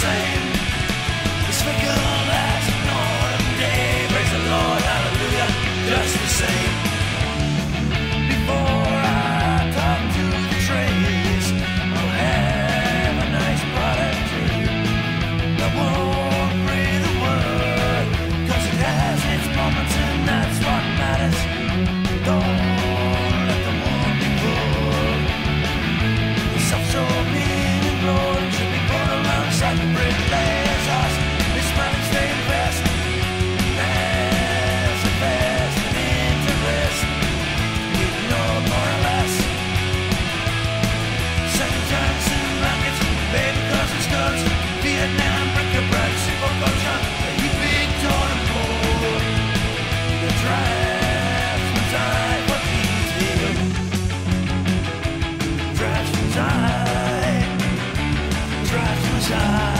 same. It's fickle as an autumn day. Praise the Lord, hallelujah, just the same. Before I talk to the trace, I'll have a nice product too. I won't breathe a word, 'cause it has its moments and that's what matters. Don't let the world be bored. The self-absorbing and glory should be put alongside the bricklayer's house. This man is staying fast, as a fast and interest. We know more or less. Second times in rockets, baby cousins, guns, Vietnam, bric-a-brac, super culture, you big totem pole. The draftsman's eye, what he's here. Draftsman's eye, draftsman's eye.